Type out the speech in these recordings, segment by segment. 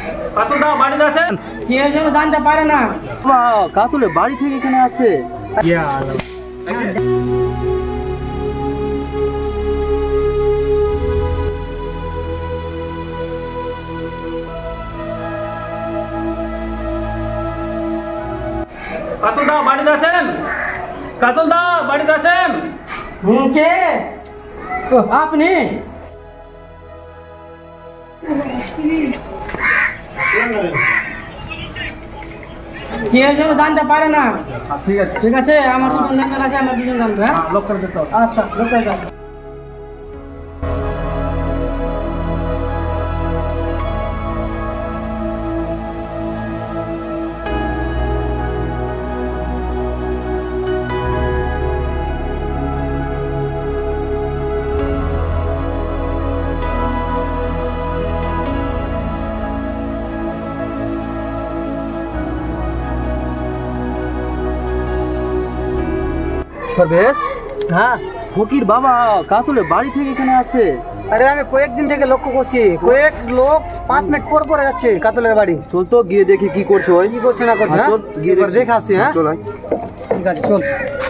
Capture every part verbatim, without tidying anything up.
কাতুলদা বাড়িতে আছেন? কি হয়েছে জানতে পারে না। কাতুলে বাড়ি থেকে এখানে আসছে। কাতুলদা বাড়িতে আছেন? কাতুলদা বাড়িতে আছেন? হুম, কে আপনি? কি হয়েছে জানতে পারে না। ঠিক আছে ঠিক আছে, আমার সঙ্গে আছে, আমার দুজন জানবে। হ্যাঁ, লোক করে দিতে হবে। আচ্ছা, লোক করে দাও। হ্যাঁ, ফকির বাবা কাতুলে বাড়ি থেকে এখানে আসছে। আরে আমি কয়েকদিন থেকে লক্ষ্য করছি, কয়েক লোক পাঁচ মিনিট পর পরে যাচ্ছে কাতুলের বাড়ি। চল তো গিয়ে দেখি কি করছে ওই। কি করছে না করছে, চল গিয়ে দেখে আসছি। হ্যাঁ চল আয়। ঠিক আছে, চল।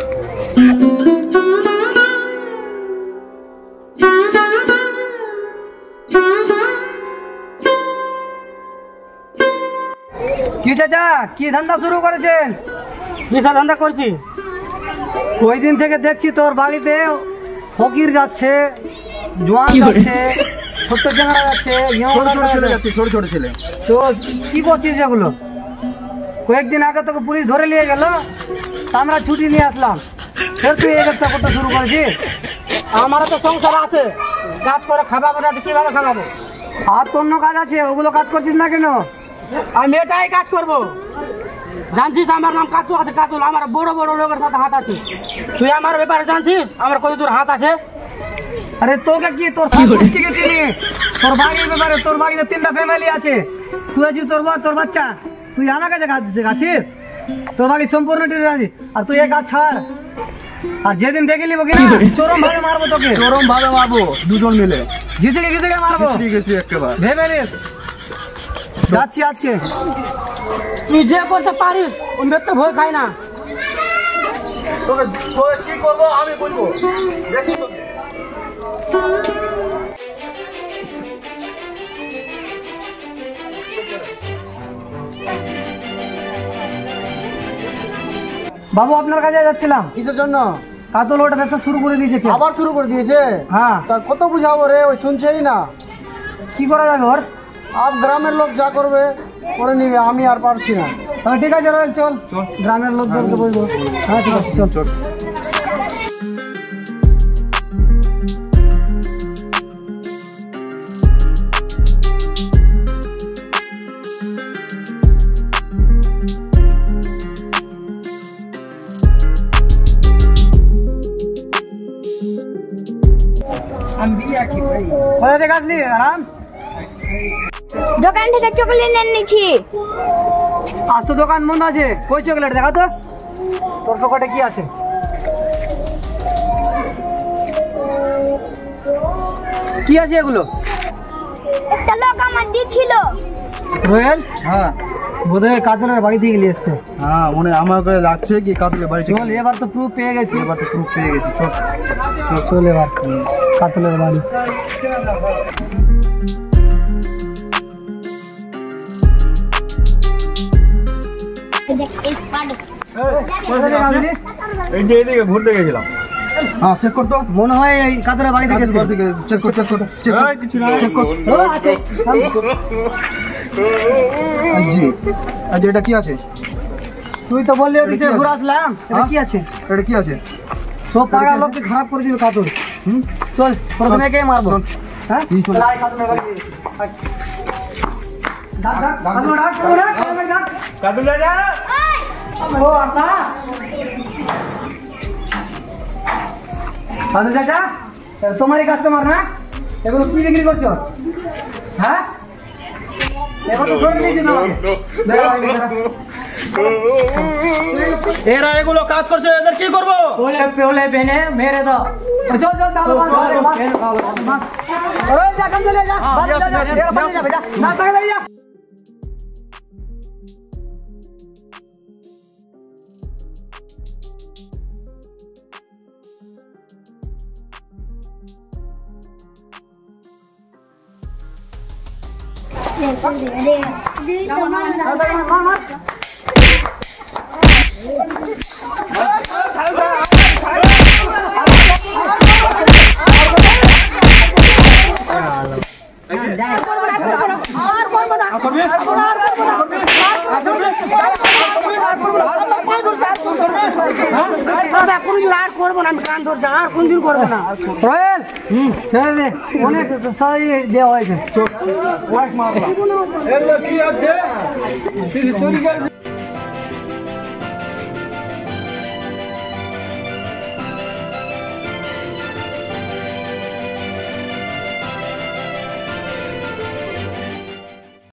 কি চাচা, কি ধান্দা শুরু করেছেন? বিশাল ধান্দা করছি। ওই দিন থেকে দেখছি তোর বাড়িতে ফকির যাচ্ছে, জোয়ান যাচ্ছে, ছোট্ট চেঙ্গারা যাচ্ছে, ছোট ছোট ছেলে যাচ্ছে, ছোট ছোট ছেলে। তো কি করছিস এগুলো? কয়েকদিন আগে তোকে পুলিশ ধরে নিয়ে গেল, আমরা ছুটি নিয়ে আসলাম, ফের তুই এই ব্যবসা করতে শুরু করেছিস? আমারও তো সংসার আছে, কাজ করে খাওয়াবো না, কিভাবে খাওয়াবো? আর তো অন্য কাজ আছে, ওগুলো কাজ করছিস না কেন? আমি এটাই কাজ করবো। জানছিস আমার নাম কাতু আছে, কাতুল। আমার বড় বড় লোকের সাথে হাত আছে। তুই আমার ব্যাপারে জানছিস আমার কত দূর হাত আছে? আরে তোকে কি তোর গোষ্ঠীকে চিনি, তোর বাড়ির ব্যাপারে। তোর বাড়িতে তিনটা ফ্যামিলি আছে, তুই আছিস, তোর বর, তোর বাচ্চা। তুই আমাকে দেখাচ্ছিস তোর বাড়ি সম্পূর্ণ জানিস, আর তুই এক কাজ ছাড়। আর যেদিন দেখে নিবো কিনা চরম ভাবে মারবো তোকে, চরম ভাবে মারবো দুজন মিলে, ঘিসে ঘিসে মারবো। ঠিক আছে একেবারে ভেবে নিস। যাচ্ছি আজকে। তুই যে করতে পারিস ওই তো ভয় খাই না। তোকে কি করবো আমি বলবো, দেখি তোকে। বাবু আপনার কাছে যাচ্ছিলাম। কিসের জন্য? কাতল ওটা ব্যবসা শুরু করে দিয়েছে। আবার শুরু করে দিয়েছে? হ্যাঁ। তা কত বুঝাবো রে, ওই শুনছেই না। কি করা যাবে ওর? আর গ্রামের লোক যা করবে করে নিবে, আমি আর পারছি না। তাহলে ঠিক আছে রয়েল, চল চল গ্রামের লোকদেরকে বলবো। হ্যাঁ ঠিক আছে, চল চল। কোথা থেকে আসলি আরাম? দোকান থেকে চকলেট এনেছি। আজ তো দোকান বন্ধ আছে, কই চকলেট দেখা তো। তোর পকেটে কি আছে? কি আছে এগুলো? একটা লোক আমার দিয়েছিল। রোয়েল? হ্যাঁ, বোধহয় কাতলের বাড়ি থেকে নিয়ে এসছে। হ্যাঁ মনে আমাকে লাগছে কি কাতুলের বাড়ি থেকে। চল এবার তো প্রুফ পেয়ে গেছি। এবার তো প্রুফ পেয়ে গেছি, চল চল এবার কাতলের বাড়ি। এইদিকে ঘুরতে গেছিলাম। হ্যাঁ চেক কর তো। মনে হয় এই কাতলের বাড়ি থেকে এসেছে। চেক কর চেক কর চেক কর। ও আছে। জি আজ এটা কি আছে? তুই তো বললি ওদিকে ঘুরে আসলাম। এটা কি আছে? এটা কি আছে? সব পাগল লোককে খারাপ করে দিবে কাতল। হুম চল প্রথমে কে মারবো? হ্যাঁ চল আয় কাতলের বাড়ি। ডাক ডাক কাতল ডাক ডাক ডাক কাতুল যা। ও আপা কাতল চাচা, তোমারই কাস্টমার না? এগুলো কি বিক্রি করছো? হ্যাঁ এবার তো ধরে নিয়েছি তোমাকে। এরা এগুলো কাজ করছে, এদের কি করবো? ওলে পেলে বেনে মেরে দাও। চল চল তাহলে বাস বাস। ওরে যা কাম চলে যা, বাস যা যা, পালিয়ে যা বেটা, না তাকে যা। করবো না, আমি কান ধরছি আর কোনদিন করবো না। রয়েল হুম ছেড়ে দে, অনেক সবাই দেওয়া হয়েছে। এগুলো কি আছে? চুরি করে